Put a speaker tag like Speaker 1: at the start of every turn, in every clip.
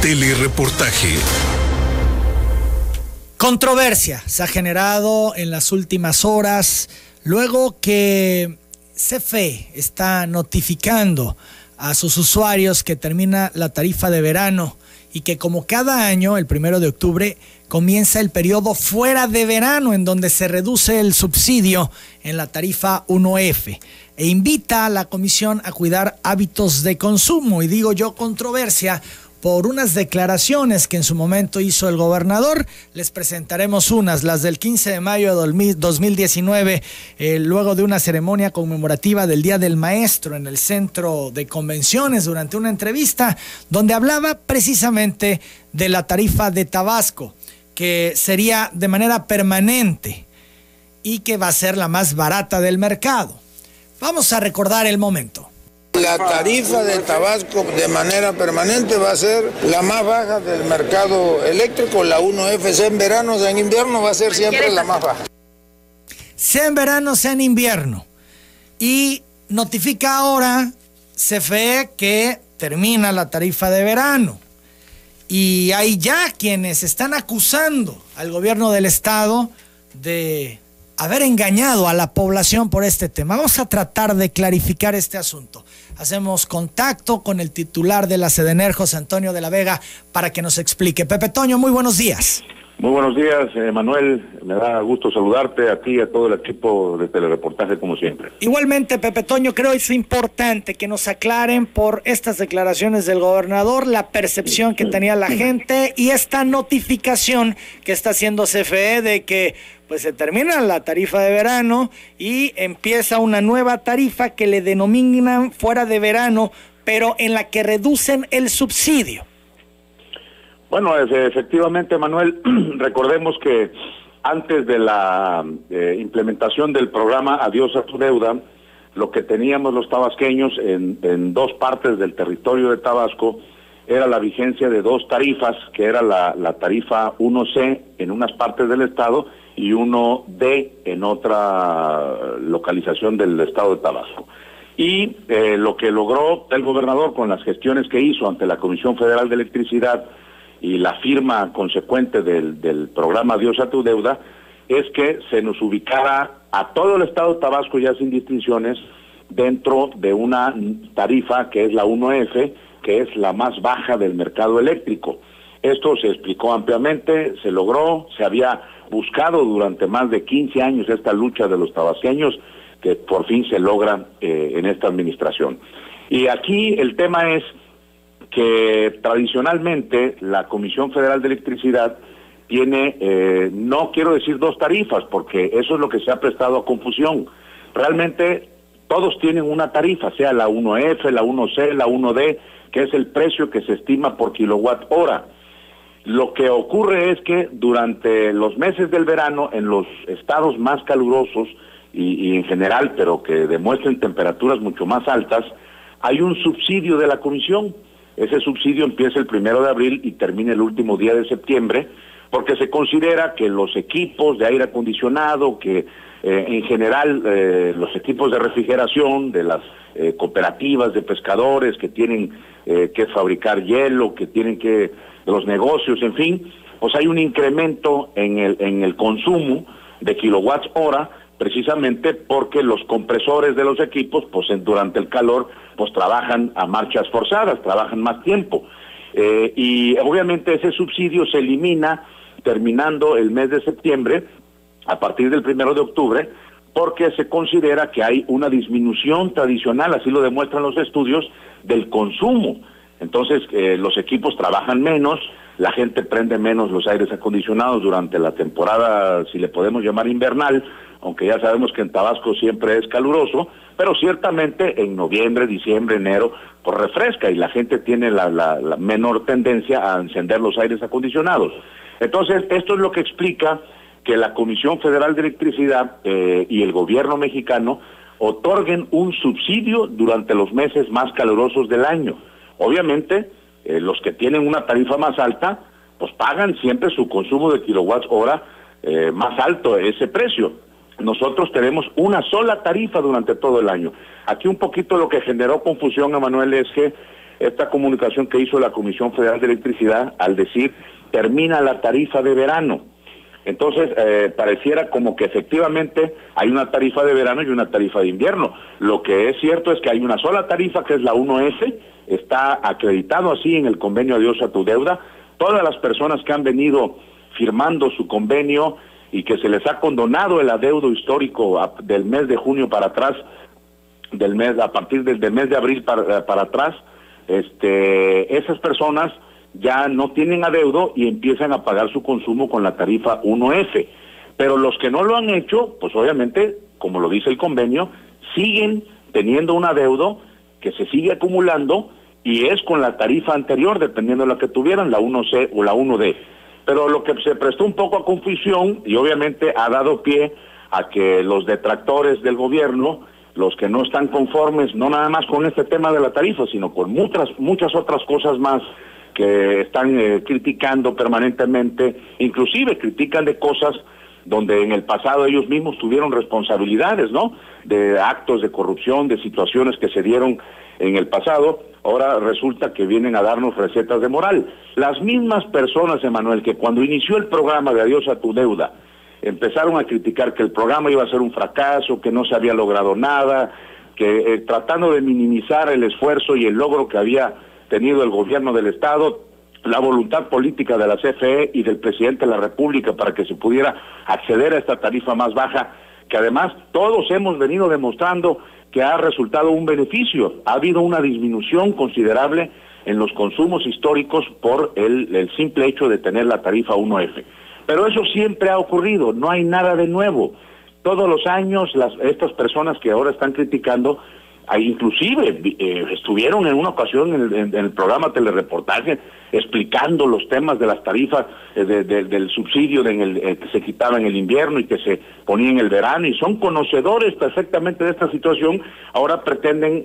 Speaker 1: Telereportaje.
Speaker 2: Controversia se ha generado en las últimas horas luego que CFE está notificando a sus usuarios que termina la tarifa de verano y que como cada año, el 1 de octubre, comienza el periodo fuera de verano en donde se reduce el subsidio en la tarifa 1F e invita a la comisión a cuidar hábitos de consumo. Y digo yo controversia por unas declaraciones que en su momento hizo el gobernador. Les presentaremos las del 15 de mayo de 2019, luego de una ceremonia conmemorativa del Día del Maestro en el Centro de Convenciones, durante una entrevista donde hablaba precisamente de la tarifa de Tabasco, que sería de manera permanente y que va a ser la más barata del mercado. Vamos a recordar el momento.
Speaker 3: La tarifa de Tabasco de manera permanente va a ser la más baja del mercado eléctrico, la 1F, sea en verano, sea en invierno, va a ser siempre la más baja.
Speaker 2: Sea en verano, sea en invierno. Y notifica ahora CFE que termina la tarifa de verano. Y hay ya quienes están acusando al gobierno del estado de haber engañado a la población por este tema. Vamos a tratar de clarificar este asunto. Hacemos contacto con el titular de la Sedener, José Antonio de la Vega, para que nos explique. Pepe Toño, muy buenos días.
Speaker 4: Muy buenos días, Manuel. Me da gusto saludarte a ti y a todo el equipo de Telereportaje, como siempre.
Speaker 2: Igualmente, Pepe Toño, creo que es importante que nos aclaren por estas declaraciones del gobernador la percepción que tenía la gente y esta notificación que está haciendo CFE de que pues se termina la tarifa de verano y empieza una nueva tarifa que le denominan fuera de verano, pero en la que reducen el subsidio.
Speaker 4: Bueno, efectivamente, Manuel, recordemos que antes de la implementación del programa Adiós a tu deuda, lo que teníamos los tabasqueños en dos partes del territorio de Tabasco era la vigencia de dos tarifas, que era la tarifa 1C en unas partes del estado y 1D en otra localización del estado de Tabasco. Y lo que logró el gobernador con las gestiones que hizo ante la Comisión Federal de Electricidad y la firma consecuente del programa Adiós a tu deuda, es que se nos ubicara a todo el estado de Tabasco, ya sin distinciones, dentro de una tarifa que es la 1F, que es la más baja del mercado eléctrico. Esto se explicó ampliamente, se logró, se había buscado durante más de 15 años esta lucha de los tabasqueños, que por fin se logra en esta administración. Y aquí el tema es que tradicionalmente la Comisión Federal de Electricidad tiene, no quiero decir dos tarifas, porque eso es lo que se ha prestado a confusión. Realmente todos tienen una tarifa, sea la 1F, la 1C, la 1D, que es el precio que se estima por kilowatt hora. Lo que ocurre es que durante los meses del verano, en los estados más calurosos y en general, pero que demuestren temperaturas mucho más altas, hay un subsidio de la Comisión. Ese subsidio empieza el 1 de abril y termina el último día de septiembre, porque se considera que los equipos de aire acondicionado, que en general los equipos de refrigeración de las cooperativas de pescadores que tienen que fabricar hielo, que tienen que, los negocios, en fin, pues hay un incremento en el consumo de kilowatts hora, precisamente porque los compresores de los equipos, pues durante el calor, pues trabajan a marchas forzadas, trabajan más tiempo. Y obviamente ese subsidio se elimina terminando el mes de septiembre, a partir del 1 de octubre, porque se considera que hay una disminución tradicional, así lo demuestran los estudios, del consumo. Entonces los equipos trabajan menos, la gente prende menos los aires acondicionados durante la temporada, si le podemos llamar invernal, aunque ya sabemos que en Tabasco siempre es caluroso, pero ciertamente en noviembre, diciembre, enero, pues refresca y la gente tiene la menor tendencia a encender los aires acondicionados. Entonces, esto es lo que explica que la Comisión Federal de Electricidad y el gobierno mexicano otorguen un subsidio durante los meses más calurosos del año. Obviamente, los que tienen una tarifa más alta, pues pagan siempre su consumo de kilowatts hora más alto, ese precio. Nosotros tenemos una sola tarifa durante todo el año. Aquí un poquito lo que generó confusión, Emanuel, es que esta comunicación que hizo la Comisión Federal de Electricidad al decir termina la tarifa de verano. Entonces, pareciera como que efectivamente hay una tarifa de verano y una tarifa de invierno. Lo que es cierto es que hay una sola tarifa, que es la 1F, está acreditado así en el convenio Adiós a tu Deuda. Todas las personas que han venido firmando su convenio y que se les ha condonado el adeudo histórico del mes de junio para atrás, a partir del mes de abril para atrás, esas personas ya no tienen adeudo y empiezan a pagar su consumo con la tarifa 1F. Pero los que no lo han hecho, pues obviamente, como lo dice el convenio, siguen teniendo un adeudo que se sigue acumulando y es con la tarifa anterior, dependiendo de la que tuvieran, la 1C o la 1D. Pero lo que se prestó un poco a confusión y obviamente ha dado pie a que los detractores del gobierno, los que no están conformes, no nada más con este tema de la tarifa, sino con muchas otras cosas más, que están criticando permanentemente, inclusive critican de cosas donde en el pasado ellos mismos tuvieron responsabilidades, ¿no? De actos de corrupción, de situaciones que se dieron en el pasado, ahora resulta que vienen a darnos recetas de moral. Las mismas personas, Emanuel, que cuando inició el programa de Adiós a tu Deuda, empezaron a criticar que el programa iba a ser un fracaso, que no se había logrado nada, que tratando de minimizar el esfuerzo y el logro que había tenido el gobierno del Estado, la voluntad política de la CFE y del presidente de la República para que se pudiera acceder a esta tarifa más baja, que además todos hemos venido demostrando que ha resultado un beneficio. Ha habido una disminución considerable en los consumos históricos por el simple hecho de tener la tarifa 1F. Pero eso siempre ha ocurrido, no hay nada de nuevo. Todos los años estas personas que ahora están criticando, inclusive estuvieron en una ocasión en el programa Telereportaje explicando los temas de las tarifas del subsidio que se quitaba en el invierno y que se ponía en el verano, y son conocedores perfectamente de esta situación. Ahora pretenden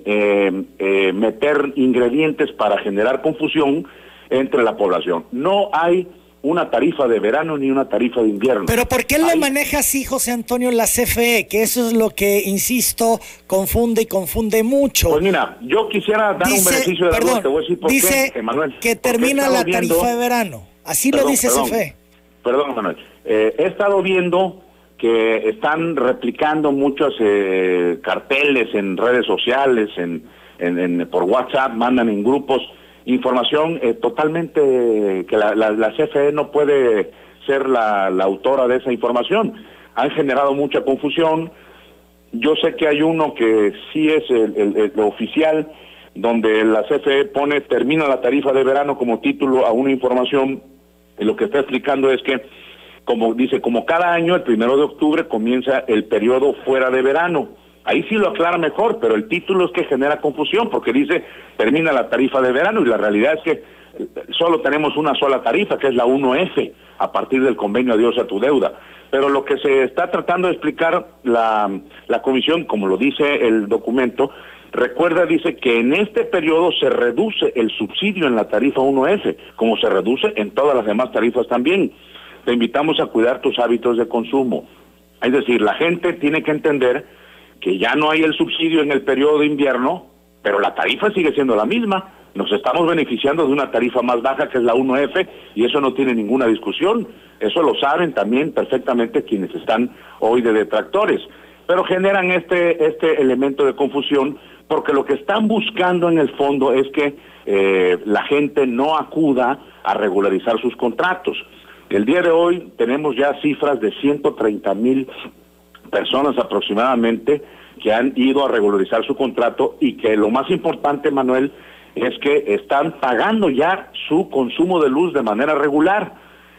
Speaker 4: meter ingredientes para generar confusión entre la población. No hay una tarifa de verano ni una tarifa de invierno.
Speaker 2: Pero ¿por qué le maneja así, José Antonio, la CFE? Que eso es lo que, insisto, confunde mucho.
Speaker 4: Pues mira, yo quisiera dar un beneficio de la duda, te voy a decir por
Speaker 2: dice
Speaker 4: qué, Emanuel.
Speaker 2: Que termina la tarifa de verano. Así lo dice CFE.
Speaker 4: Perdón, Emanuel. He estado viendo que están replicando muchos carteles en redes sociales, por WhatsApp, mandan en grupos información totalmente que la CFE no puede ser la autora de esa información. Han generado mucha confusión. Yo sé que hay uno que sí es el oficial, donde la CFE termina la tarifa de verano como título a una información, y lo que está explicando es que, como dice, como cada año, el 1 de octubre comienza el periodo fuera de verano. Ahí sí lo aclara mejor, pero el título es que genera confusión, porque dice termina la tarifa de verano, y la realidad es que solo tenemos una sola tarifa, que es la 1F, a partir del convenio Adiós a tu Deuda. Pero lo que se está tratando de explicar la comisión, como lo dice el documento, dice que en este periodo se reduce el subsidio en la tarifa 1F, como se reduce en todas las demás tarifas también. Te invitamos a cuidar tus hábitos de consumo. Es decir, la gente tiene que entender que ya no hay el subsidio en el periodo de invierno, pero la tarifa sigue siendo la misma. Nos estamos beneficiando de una tarifa más baja, que es la 1F, y eso no tiene ninguna discusión. Eso lo saben también perfectamente quienes están hoy de detractores. Pero generan este elemento de confusión, porque lo que están buscando en el fondo es que la gente no acuda a regularizar sus contratos. El día de hoy tenemos ya cifras de 130,000 personas aproximadamente que han ido a regularizar su contrato, y que lo más importante, Manuel, es que están pagando ya su consumo de luz de manera regular,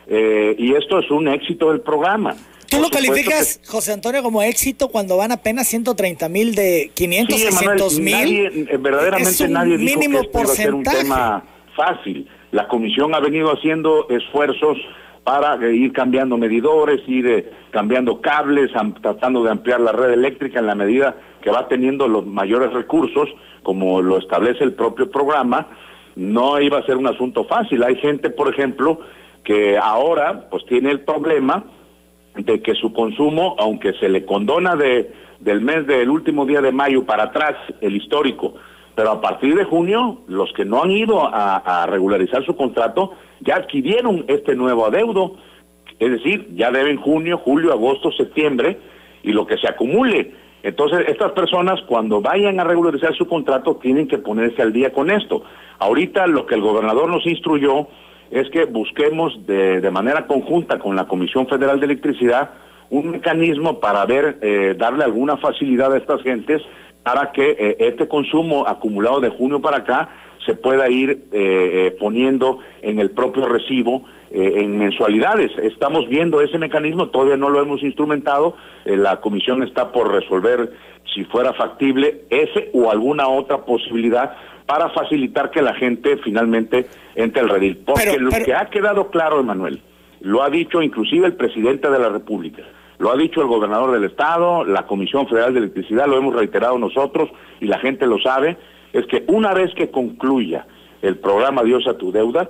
Speaker 4: y esto es un éxito del programa.
Speaker 2: ¿Tú lo calificas, José Antonio, como éxito cuando van apenas 130,000 de 500,
Speaker 4: sí,
Speaker 2: 600,000?
Speaker 4: Verdaderamente nadie dijo que esto iba a ser un tema fácil. La comisión ha venido haciendo esfuerzos para ir cambiando medidores, ir cambiando cables, tratando de ampliar la red eléctrica en la medida que va teniendo los mayores recursos, como lo establece el propio programa. No iba a ser un asunto fácil. Hay gente, por ejemplo, que ahora pues tiene el problema de que su consumo, aunque se le condona del último día de mayo para atrás, el histórico, pero a partir de junio, los que no han ido a regularizar su contrato ya adquirieron este nuevo adeudo, es decir, ya deben junio, julio, agosto, septiembre, y lo que se acumule. Entonces, estas personas, cuando vayan a regularizar su contrato, tienen que ponerse al día con esto. Ahorita lo que el gobernador nos instruyó es que busquemos de manera conjunta con la Comisión Federal de Electricidad un mecanismo para ver, darle alguna facilidad a estas gentes para que este consumo acumulado de junio para acá se pueda ir poniendo en el propio recibo en mensualidades. Estamos viendo ese mecanismo, todavía no lo hemos instrumentado, la comisión está por resolver si fuera factible ese o alguna otra posibilidad para facilitar que la gente finalmente entre al redil. Porque lo que ha quedado claro, Emanuel, lo ha dicho inclusive el presidente de la República, lo ha dicho el gobernador del estado, la Comisión Federal de Electricidad, lo hemos reiterado nosotros y la gente lo sabe, es que una vez que concluya el programa Adiós a tu deuda,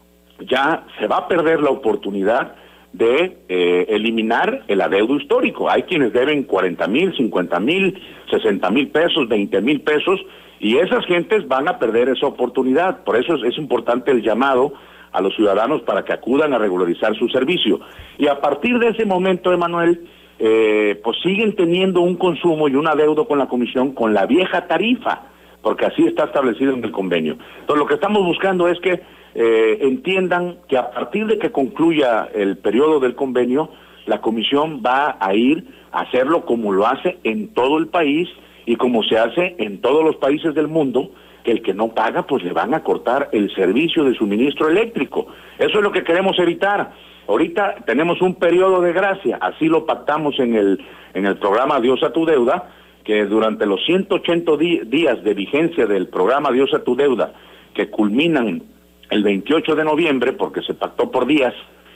Speaker 4: ya se va a perder la oportunidad de eliminar el adeudo histórico. Hay quienes deben 40,000, 50,000, 60,000 pesos, 20,000 pesos, y esas gentes van a perder esa oportunidad. Por eso es importante el llamado a los ciudadanos para que acudan a regularizar su servicio. Y a partir de ese momento, Emanuel, pues siguen teniendo un consumo y un adeudo con la comisión con la vieja tarifa, porque así está establecido en el convenio. Entonces, lo que estamos buscando es que entiendan que a partir de que concluya el periodo del convenio, la comisión va a ir a hacerlo como lo hace en todo el país y como se hace en todos los países del mundo, que el que no paga, pues le van a cortar el servicio de suministro eléctrico. Eso es lo que queremos evitar. Ahorita tenemos un periodo de gracia, así lo pactamos en el programa Adiós a tu deuda, que durante los 180 días de vigencia del programa Adiós a tu deuda, que culminan el 28 de noviembre, porque se pactó por días,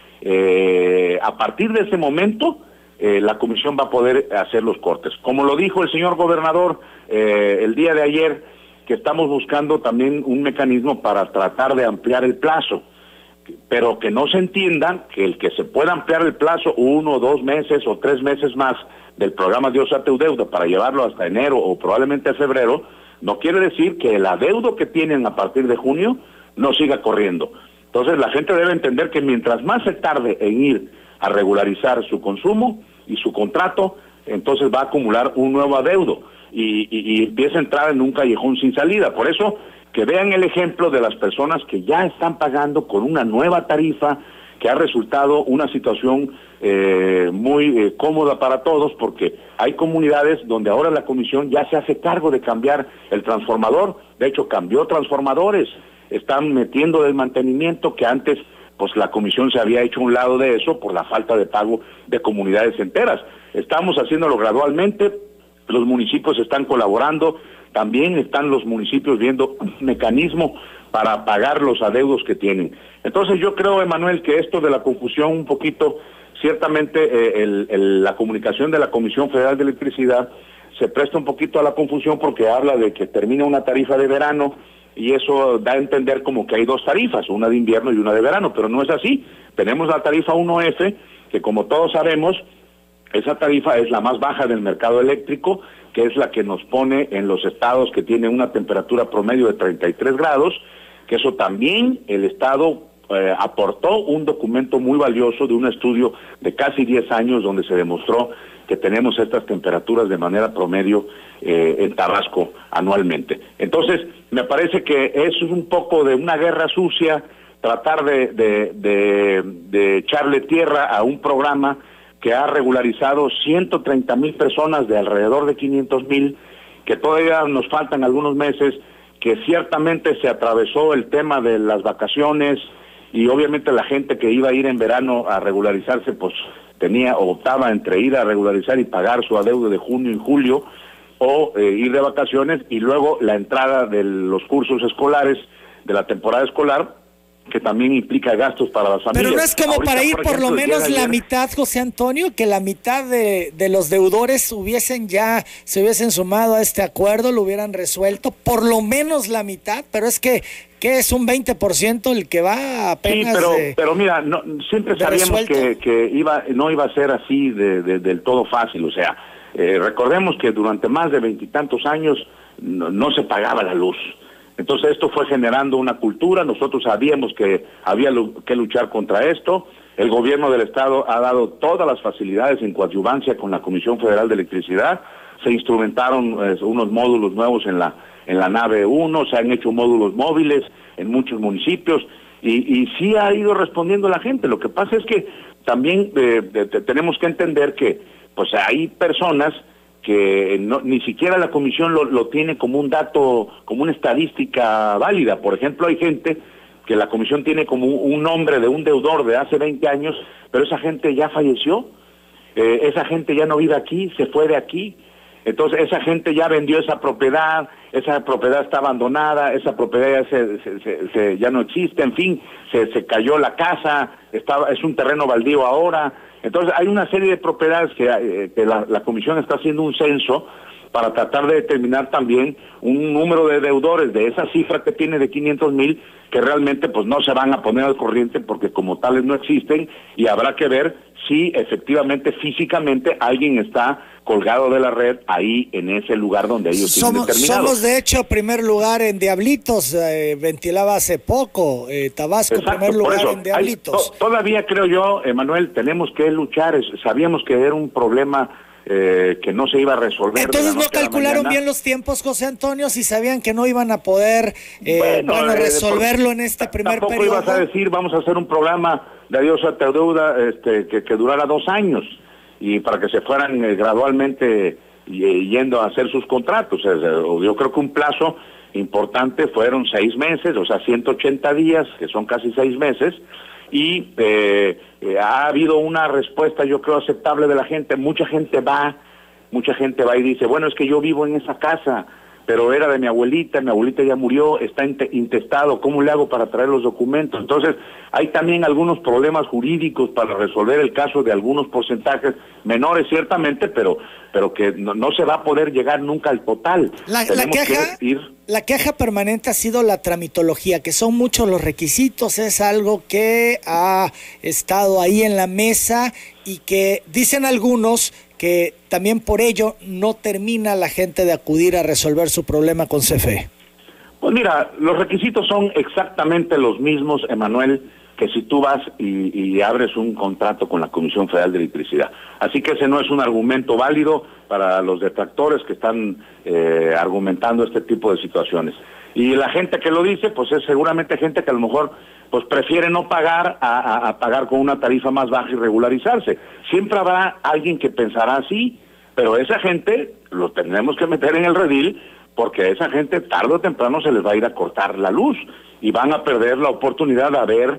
Speaker 4: a partir de ese momento, la comisión va a poder hacer los cortes. Como lo dijo el señor gobernador el día de ayer, que estamos buscando también un mecanismo para tratar de ampliar el plazo, pero que no se entienda que el que se pueda ampliar el plazo 1, 2 meses o 3 meses más del programa Adiós a tu deuda para llevarlo hasta enero o probablemente febrero, no quiere decir que el adeudo que tienen a partir de junio no siga corriendo. Entonces la gente debe entender que mientras más se tarde en ir a regularizar su consumo y su contrato, entonces va a acumular un nuevo adeudo y empieza a entrar en un callejón sin salida. Por eso, que vean el ejemplo de las personas que ya están pagando con una nueva tarifa, que ha resultado una situación muy cómoda para todos, porque hay comunidades donde ahora la comisión ya se hace cargo de cambiar el transformador. De hecho, cambió transformadores, están metiendo del mantenimiento que antes pues la comisión se había hecho a un lado de eso por la falta de pago de comunidades enteras. Estamos haciéndolo gradualmente, los municipios están colaborando, también están los municipios viendo un mecanismo para pagar los adeudos que tienen. Entonces yo creo, Emanuel, que esto de la confusión un poquito, ciertamente la comunicación de la Comisión Federal de Electricidad se presta un poquito a la confusión porque habla de que termina una tarifa de verano y eso da a entender como que hay dos tarifas, una de invierno y una de verano, pero no es así. Tenemos la tarifa 1F, que como todos sabemos, esa tarifa es la más baja del mercado eléctrico, que es la que nos pone en los estados que tienen una temperatura promedio de 33 grados, que eso también el estado aportó un documento muy valioso de un estudio de casi 10 años donde se demostró que tenemos estas temperaturas de manera promedio en Tabasco anualmente. Entonces, me parece que eso es un poco de una guerra sucia, tratar de echarle tierra a un programa que ha regularizado 130,000 personas de alrededor de 500,000, que todavía nos faltan algunos meses, que ciertamente se atravesó el tema de las vacaciones y obviamente la gente que iba a ir en verano a regularizarse pues optaba entre ir a regularizar y pagar su adeudo de junio y julio o ir de vacaciones y luego la entrada de los cursos escolares de la temporada escolar, que también implica gastos para las familias.
Speaker 2: Pero no es como ahorita, para ir por ejemplo, lo menos la mitad, José Antonio, que la mitad de los deudores se hubiesen sumado a este acuerdo, lo hubieran resuelto, por lo menos la mitad, pero es que es un 20% el que va apenas.
Speaker 4: Sí, pero mira, siempre sabíamos que no iba a ser así del todo fácil, o sea, Recordemos que durante más de 20 y tantos años no se pagaba la luz. Entonces esto fue generando una cultura, nosotros sabíamos que había que luchar contra esto. El gobierno del estado ha dado todas las facilidades en coadyuvancia con la Comisión Federal de Electricidad. Se instrumentaron unos módulos nuevos en la nave 1, se han hecho módulos móviles en muchos municipios y sí ha ido respondiendo la gente. Lo que pasa es que también tenemos que entender que pues hay personas que ni siquiera la comisión lo tiene como un dato, como una estadística válida. Por ejemplo, hay gente que la comisión tiene como un nombre de un deudor de hace 20 años, pero esa gente ya falleció, esa gente ya no vive aquí, se fue de aquí, entonces esa gente ya vendió esa propiedad está abandonada, esa propiedad ya no existe, en fin, se cayó la casa, es un terreno baldío ahora. Entonces hay una serie de propiedades que la comisión está haciendo un censo para tratar de determinar también un número de deudores de esa cifra que tiene de 500,000 que realmente pues no se van a poner al corriente porque como tales no existen, y habrá que ver si efectivamente físicamente alguien está colgado de la red ahí en ese lugar donde ellos tienen determinado.
Speaker 2: Somos de hecho primer lugar en Diablitos, ventilaba hace poco, Tabasco. Exacto, primer lugar en Diablitos.
Speaker 4: Todavía creo yo, Manuel, tenemos que luchar, sabíamos que era un problema que no se iba a resolver.
Speaker 2: Entonces no calcularon bien los tiempos, José Antonio, si sabían que no iban a poder resolverlo en este primer periodo.
Speaker 4: Tampoco ibas a decir, vamos a hacer un programa de adiós a tu deuda que durara 2 años y para que se fueran gradualmente yendo a hacer sus contratos. Yo creo que un plazo importante fueron 6 meses, o sea, 180 días, que son casi 6 meses, y ha habido una respuesta, yo creo, aceptable de la gente. Mucha gente va y dice, bueno, es que yo vivo en esa casa, pero era de mi abuelita ya murió, está intestado, ¿cómo le hago para traer los documentos? Entonces, hay también algunos problemas jurídicos para resolver el caso de algunos porcentajes menores, ciertamente, pero que no se va a poder llegar nunca al total.
Speaker 2: La queja permanente ha sido la tramitología, que son muchos los requisitos, es algo que ha estado ahí en la mesa y que dicen algunos que también por ello no termina la gente de acudir a resolver su problema con CFE.
Speaker 4: Pues mira, los requisitos son exactamente los mismos, Emanuel, que si tú vas y abres un contrato con la Comisión Federal de Electricidad. Así que ese no es un argumento válido para los detractores que están argumentando este tipo de situaciones. Y la gente que lo dice, pues es seguramente gente que a lo mejor pues prefiere no pagar a pagar con una tarifa más baja y regularizarse. Siempre habrá alguien que pensará así, pero esa gente lo tenemos que meter en el redil, porque a esa gente tarde o temprano se les va a ir a cortar la luz y van a perder la oportunidad de haber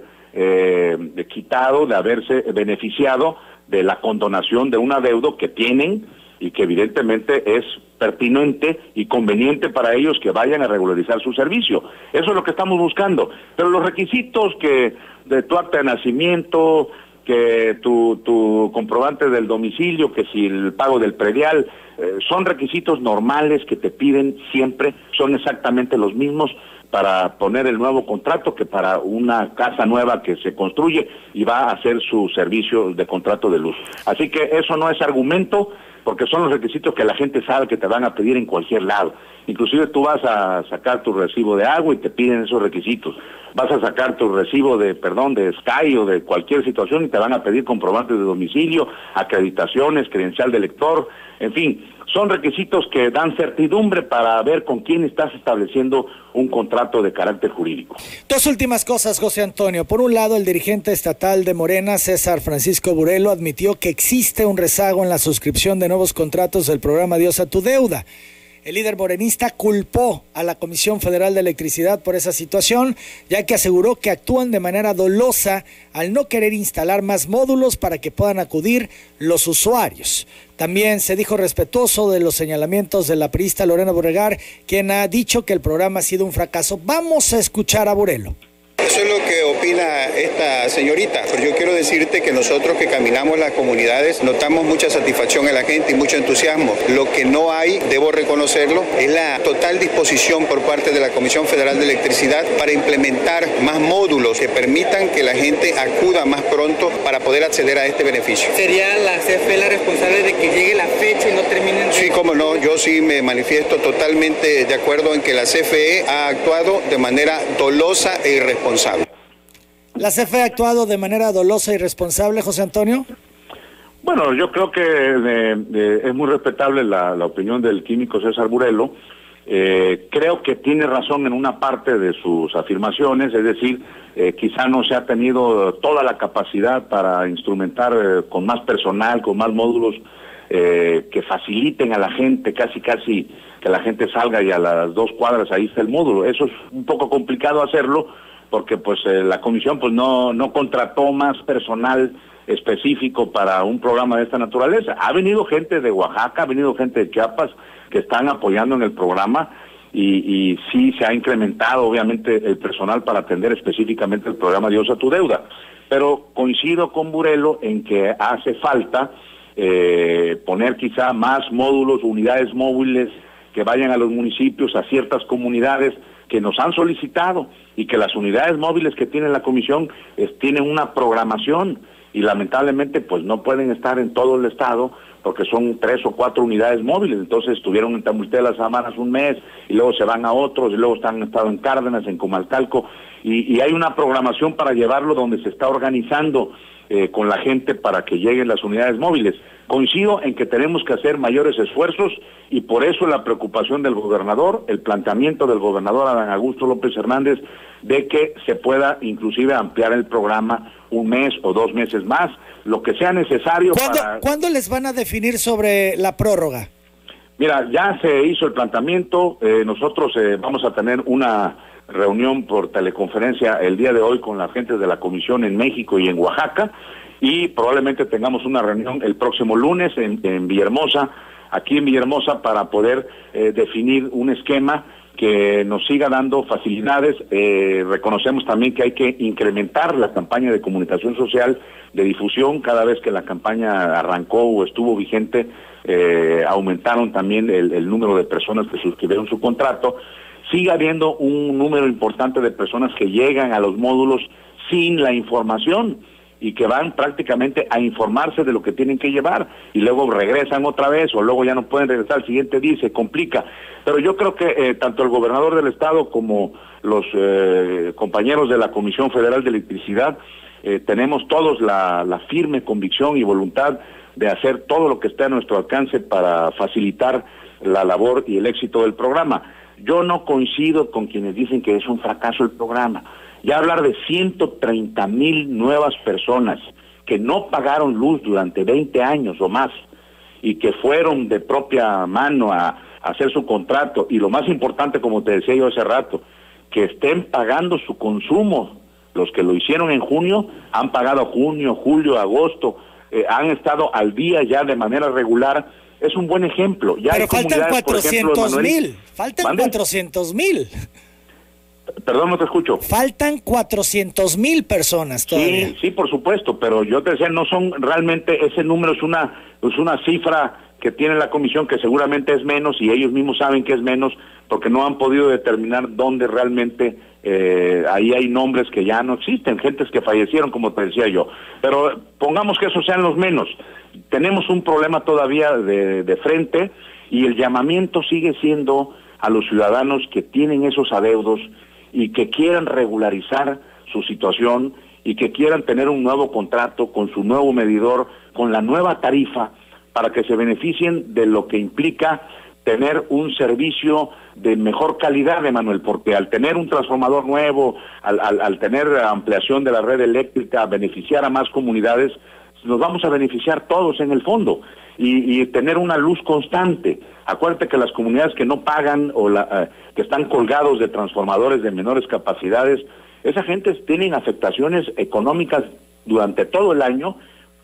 Speaker 4: de haberse beneficiado de la condonación de un adeudo que tienen y que evidentemente es pertinente y conveniente para ellos que vayan a regularizar su servicio. Eso es lo que estamos buscando. Pero los requisitos de tu acta de nacimiento, que tu comprobante del domicilio, que si el pago del predial, son requisitos normales que te piden siempre, son exactamente los mismos para poner el nuevo contrato que para una casa nueva que se construye y va a hacer su servicio de contrato de luz. Así que eso no es argumento, porque son los requisitos que la gente sabe que te van a pedir en cualquier lado. Inclusive tú vas a sacar tu recibo de agua y te piden esos requisitos. Vas a sacar tu recibo de Sky o de cualquier situación y te van a pedir comprobantes de domicilio, acreditaciones, credencial de lector, en fin, son requisitos que dan certidumbre para ver con quién estás estableciendo un contrato de carácter jurídico.
Speaker 2: 2 últimas cosas, José Antonio. Por un lado, el dirigente estatal de Morena, César Francisco Burelo, admitió que existe un rezago en la suscripción de nuevos contratos del programa Adiós a tu deuda. El líder morenista culpó a la Comisión Federal de Electricidad por esa situación, ya que aseguró que actúan de manera dolosa al no querer instalar más módulos para que puedan acudir los usuarios. También se dijo respetuoso de los señalamientos de la priista Lorena Borregar, quien ha dicho que el programa ha sido un fracaso. Vamos a escuchar a Burelo.
Speaker 1: Eso es lo que opina esta señorita, pero yo quiero decirte que nosotros que caminamos las comunidades notamos mucha satisfacción en la gente y mucho entusiasmo. Lo que no hay, debo reconocerlo, es la total disposición por parte de la Comisión Federal de Electricidad para implementar más módulos que permitan que la gente acuda más pronto para poder acceder a este beneficio.
Speaker 5: ¿Sería la CFE la responsable de que llegue la fecha y no terminen?
Speaker 1: Sí, cómo no, yo sí me manifiesto totalmente de acuerdo en que la CFE ha actuado de manera dolosa e irresponsable.
Speaker 2: ¿La CFE ha actuado de manera dolosa y irresponsable, José Antonio?
Speaker 4: Bueno, yo creo que es muy respetable la opinión del químico César Burelo. Creo que tiene razón en una parte de sus afirmaciones, es decir, quizá no se ha tenido toda la capacidad para instrumentar con más personal, con más módulos que faciliten a la gente, casi que la gente salga y a las 2 cuadras ahí está el módulo. Eso es un poco complicado hacerlo porque pues la comisión pues no contrató más personal específico para un programa de esta naturaleza. Ha venido gente de Oaxaca, ha venido gente de Chiapas que están apoyando en el programa y sí se ha incrementado obviamente el personal para atender específicamente el programa Dios a tu deuda. Pero coincido con Burelo en que hace falta poner quizá más módulos, unidades móviles que vayan a los municipios, a ciertas comunidades que nos han solicitado y que las unidades móviles que tiene la comisión tienen una programación y lamentablemente pues no pueden estar en todo el estado porque son 3 o 4 unidades móviles. Entonces estuvieron en Tamuisté de las Samanas un mes y luego se van a otros y luego han estado en Cárdenas, en Comalcalco y hay una programación para llevarlo donde se está organizando con la gente para que lleguen las unidades móviles. Coincido en que tenemos que hacer mayores esfuerzos y por eso la preocupación del gobernador, el planteamiento del gobernador Adán Augusto López Hernández de que se pueda inclusive ampliar el programa 1 mes o 2 meses más, lo que sea necesario.
Speaker 2: ¿Cuándo les van a definir sobre la prórroga?
Speaker 4: Mira, ya se hizo el planteamiento, nosotros vamos a tener una reunión por teleconferencia el día de hoy con la gente de la comisión en México y en Oaxaca y probablemente tengamos una reunión el próximo lunes en Villahermosa, aquí en Villahermosa, para poder definir un esquema que nos siga dando facilidades. Reconocemos también que hay que incrementar la campaña de comunicación social, de difusión. Cada vez que la campaña arrancó o estuvo vigente, aumentaron también el número de personas que suscribieron su contrato. Sigue habiendo un número importante de personas que llegan a los módulos sin la información y que van prácticamente a informarse de lo que tienen que llevar y luego regresan otra vez o luego ya no pueden regresar al siguiente día y se complica. Pero yo creo que tanto el gobernador del estado como los compañeros de la Comisión Federal de Electricidad tenemos todos la firme convicción y voluntad de hacer todo lo que esté a nuestro alcance para facilitar la labor y el éxito del programa. Yo no coincido con quienes dicen que es un fracaso el programa. Ya hablar de 130,000 nuevas personas que no pagaron luz durante 20 años o más y que fueron de propia mano a hacer su contrato y lo más importante, como te decía yo hace rato, que estén pagando su consumo. Los que lo hicieron en junio han pagado junio, julio, agosto, han estado al día ya de manera regular. Es un buen ejemplo. Ya
Speaker 2: pero faltan 400,000. Faltan
Speaker 4: ¿Mande?
Speaker 2: 400,000.
Speaker 4: Perdón, no te escucho.
Speaker 2: Faltan 400,000 personas todavía.
Speaker 4: Sí, por supuesto, pero yo te decía, no son realmente, ese número es una cifra que tiene la comisión que seguramente es menos y ellos mismos saben que es menos porque no han podido determinar dónde realmente ahí hay nombres que ya no existen, gentes que fallecieron, como te decía yo. Pero pongamos que esos sean los menos. Tenemos un problema todavía de frente y el llamamiento sigue siendo a los ciudadanos que tienen esos adeudos y que quieran regularizar su situación y que quieran tener un nuevo contrato con su nuevo medidor, con la nueva tarifa, para que se beneficien de lo que implica tener un servicio de mejor calidad, Emanuel, porque al tener un transformador nuevo, al tener ampliación de la red eléctrica, beneficiar a más comunidades, nos vamos a beneficiar todos en el fondo y tener una luz constante. Acuérdate que las comunidades que no pagan o que están colgados de transformadores de menores capacidades, esa gente tienen afectaciones económicas durante todo el año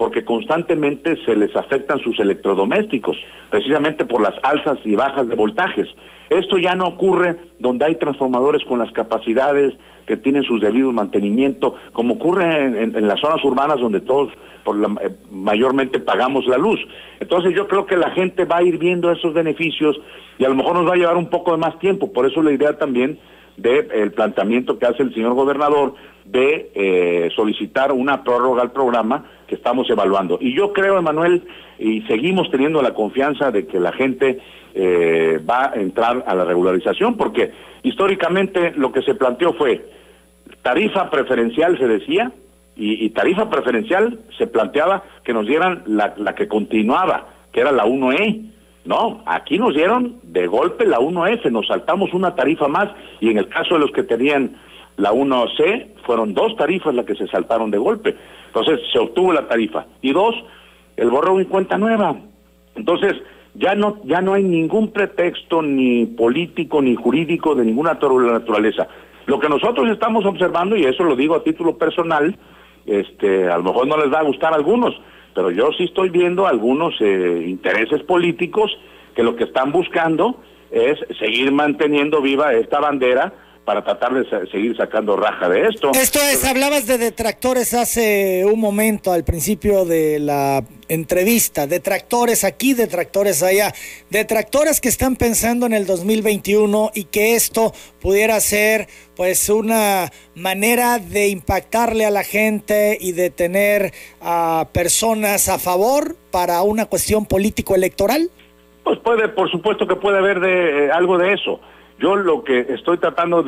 Speaker 4: porque constantemente se les afectan sus electrodomésticos, precisamente por las alzas y bajas de voltajes. Esto ya no ocurre donde hay transformadores con las capacidades que tienen sus debidos mantenimiento, como ocurre en las zonas urbanas donde todos mayormente pagamos la luz. Entonces yo creo que la gente va a ir viendo esos beneficios y a lo mejor nos va a llevar un poco de más tiempo. Por eso la idea también del planteamiento que hace el señor gobernador de solicitar una prórroga al programa que estamos evaluando. Y yo creo, Emanuel, y seguimos teniendo la confianza de que la gente va a entrar a la regularización, porque históricamente lo que se planteó fue tarifa preferencial, se decía, y tarifa preferencial se planteaba que nos dieran la que continuaba, que era la 1E. No, aquí nos dieron de golpe la 1F, nos saltamos una tarifa más, y en el caso de los que tenían la 1C, fueron 2 tarifas las que se saltaron de golpe. Entonces se obtuvo la tarifa. Y 2, el borrón y cuenta nueva. Entonces ya no hay ningún pretexto ni político ni jurídico de ninguna naturaleza. Lo que nosotros estamos observando, y eso lo digo a título personal, a lo mejor no les va a gustar a algunos, pero yo sí estoy viendo algunos intereses políticos que lo que están buscando es seguir manteniendo viva esta bandera para tratar de seguir sacando raja de esto.
Speaker 2: Esto es, hablabas de detractores hace un momento, al principio de la entrevista, detractores aquí, detractores allá, detractores que están pensando en el 2021 y que esto pudiera ser pues una manera de impactarle a la gente y de tener a personas a favor para una cuestión político-electoral.
Speaker 4: Pues por supuesto que puede haber algo de eso. Yo lo que estoy tratando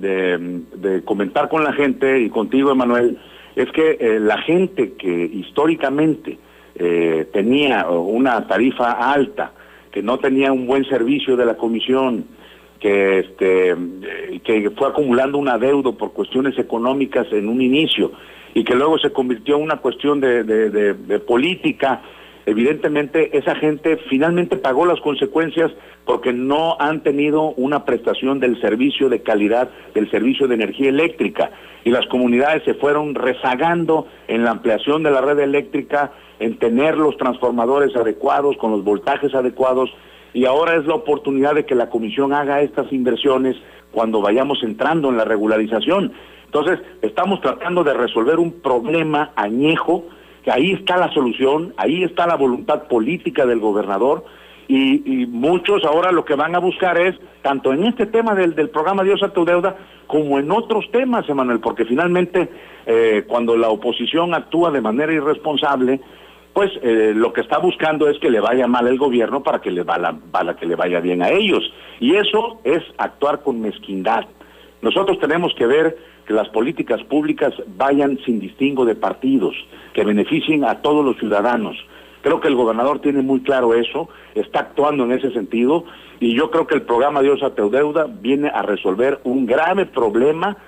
Speaker 4: de comentar con la gente y contigo, Emanuel, es que la gente que históricamente tenía una tarifa alta, que no tenía un buen servicio de la comisión, que fue acumulando un adeudo por cuestiones económicas en un inicio y que luego se convirtió en una cuestión de política. Evidentemente esa gente finalmente pagó las consecuencias porque no han tenido una prestación del servicio de calidad, del servicio de energía eléctrica, y las comunidades se fueron rezagando en la ampliación de la red eléctrica, en tener los transformadores adecuados, con los voltajes adecuados, y ahora es la oportunidad de que la comisión haga estas inversiones cuando vayamos entrando en la regularización. Entonces estamos tratando de resolver un problema añejo. Ahí está la solución, ahí está la voluntad política del gobernador, y muchos ahora lo que van a buscar es, tanto en este tema del programa Adiós a tu Deuda, como en otros temas, Emanuel, porque finalmente cuando la oposición actúa de manera irresponsable, pues lo que está buscando es que le vaya mal al gobierno para que le vaya bien a ellos, y eso es actuar con mezquindad. Nosotros tenemos que ver que las políticas públicas vayan sin distingo de partidos, que beneficien a todos los ciudadanos. Creo que el gobernador tiene muy claro eso, está actuando en ese sentido, y yo creo que el programa Adiós a tu Deuda viene a resolver un grave problema,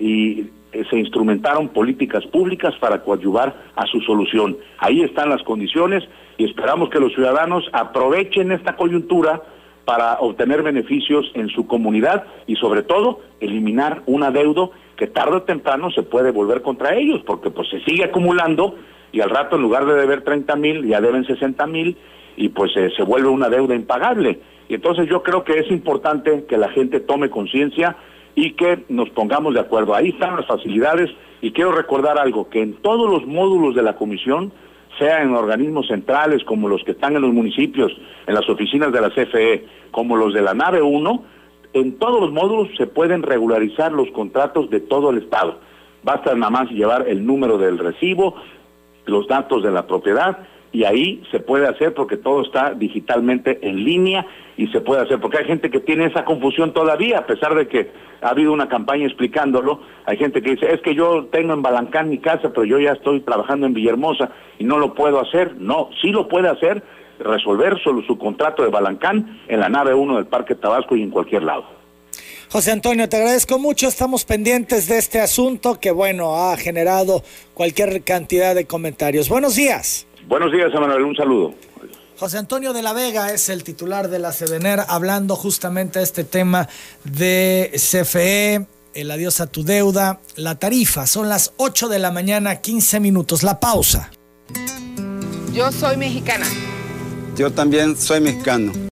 Speaker 4: y se instrumentaron políticas públicas para coadyuvar a su solución. Ahí están las condiciones, y esperamos que los ciudadanos aprovechen esta coyuntura para obtener beneficios en su comunidad y sobre todo eliminar un adeudo que tarde o temprano se puede volver contra ellos, porque pues se sigue acumulando y al rato en lugar de deber 30,000 ya deben 60,000 y pues se vuelve una deuda impagable. Y entonces yo creo que es importante que la gente tome conciencia y que nos pongamos de acuerdo. Ahí están las facilidades, y quiero recordar algo, que en todos los módulos de la comisión, sea en organismos centrales como los que están en los municipios, en las oficinas de la CFE, como los de la nave 1, en todos los módulos se pueden regularizar los contratos de todo el estado. Basta nada más llevar el número del recibo, los datos de la propiedad, y ahí se puede hacer porque todo está digitalmente en línea y se puede hacer, porque hay gente que tiene esa confusión todavía, a pesar de que ha habido una campaña explicándolo. Hay gente que dice, es que yo tengo en Balancán mi casa, pero yo ya estoy trabajando en Villahermosa y no lo puedo hacer. No, sí lo puede hacer, resolver solo su contrato de Balancán en la nave 1 del Parque Tabasco y en cualquier lado.
Speaker 2: José Antonio, te agradezco mucho, estamos pendientes de este asunto que, bueno, ha generado cualquier cantidad de comentarios. Buenos días.
Speaker 4: Buenos días, Emanuel, un saludo.
Speaker 2: José Antonio de la Vega es el titular de la SEDENER, hablando justamente de este tema de CFE, el adiós a tu deuda, la tarifa. Son las 8 de la mañana, 15 minutos. La pausa.
Speaker 6: Yo soy mexicana.
Speaker 7: Yo también soy mexicano.